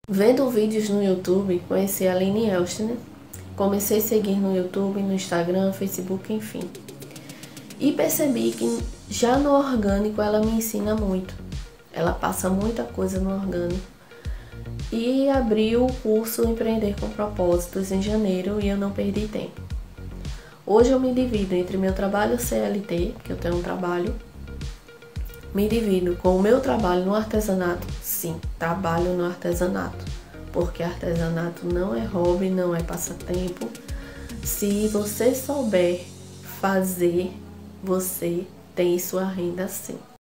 Vendo vídeos no YouTube, conheci a Aline Elstner. Comecei a seguir no YouTube, no Instagram, Facebook, enfim. E percebi que já no orgânico ela me ensina muito. Ela passa muita coisa no orgânico. E abriu o curso Empreender com Propósitos em janeiro e eu não perdi tempo. Hoje eu me divido entre meu trabalho CLT, que eu tenho um trabalho, me divido com o meu trabalho no artesanato. Sim, trabalho no artesanato, porque artesanato não é hobby, não é passatempo. Se você souber fazer, você tem sua renda sim.